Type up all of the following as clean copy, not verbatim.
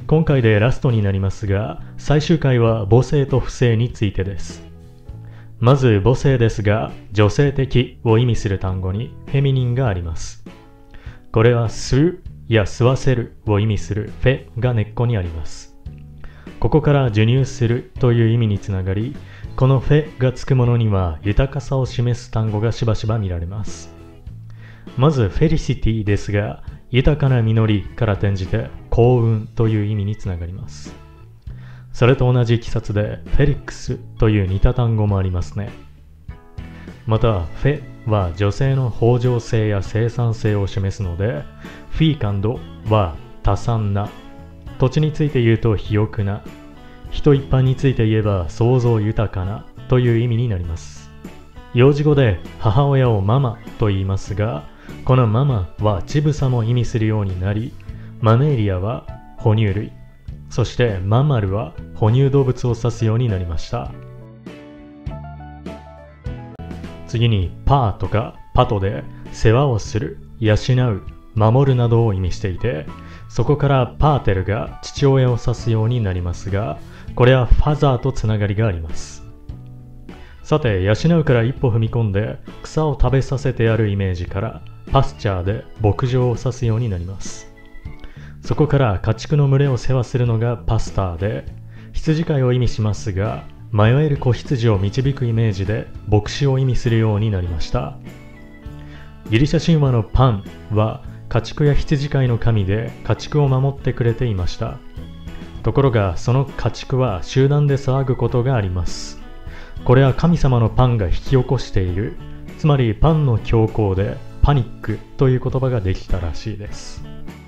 今回でラストになりますが、最終回は母性と父性についてです。まず母性ですが、女性的を意味する単語にフェミニンがあります。これは吸うや吸わせるを意味するフェが根っこにあります。ここから授乳するという意味につながり、このフェがつくものには豊かさを示す単語がしばしば見られます。まずフェリシティですが、豊かな実りから転じて幸運という意味につながります。それと同じいきさつでフェリックスという似た単語もありますね。またフェは女性の豊穣性や生産性を示すので、フィーカンドは多産な、土地について言うと肥沃な、人一般について言えば創造豊かなという意味になります。幼児語で母親をママと言いますが、このママは乳房も意味するようになり、マメーリアは哺乳類、そしてマンマルは哺乳動物を指すようになりました。次にパーとかパトで世話をする、養う、守るなどを意味していて、そこからパーテルが父親を指すようになりますが、これはファザーとつながりがあります。さて、養うから一歩踏み込んで草を食べさせてやるイメージからパスチャーで牧場を指すようになります。そこから家畜の群れを世話するのがパスターで、羊飼いを意味しますが、迷える子羊を導くイメージで牧師を意味するようになりました。ギリシャ神話のパンは家畜や羊飼いの神で家畜を守ってくれていました。ところがその家畜は集団で騒ぐことがあります。これは神様のパンが引き起こしている、つまりパンの強行でパニックという言葉ができたらしいです。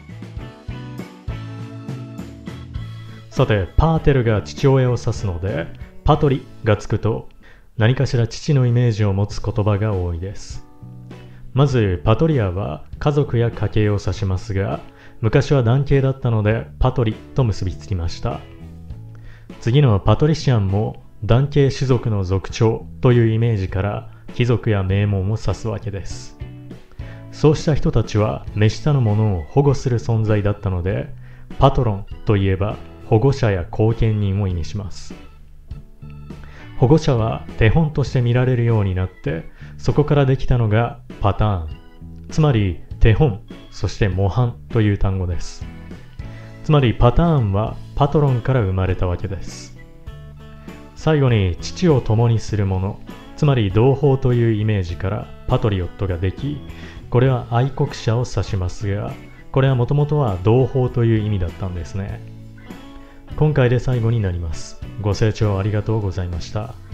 さて、パーテルが父親を指すので、パトリがつくと何かしら父のイメージを持つ言葉が多いです。まずパトリアは家族や家系を指しますが、昔は男系だったのでパトリと結びつきました。次のパトリシアンも男系種族の族長というイメージから貴族や名門を指すわけです。そうした人たちは目下のものを保護する存在だったので、パトロンといえば保護者や後見人を意味します。保護者は手本として見られるようになって、そこからできたのがパターン、つまり手本、そして模範という単語です。つまりパターンはパトロンから生まれたわけです。最後に父を共にするもの、つまり同胞というイメージからパトリオットができ、これは愛国者を指しますが、これはもともとは同胞という意味だったんですね。今回で最後になります。ご清聴ありがとうございました。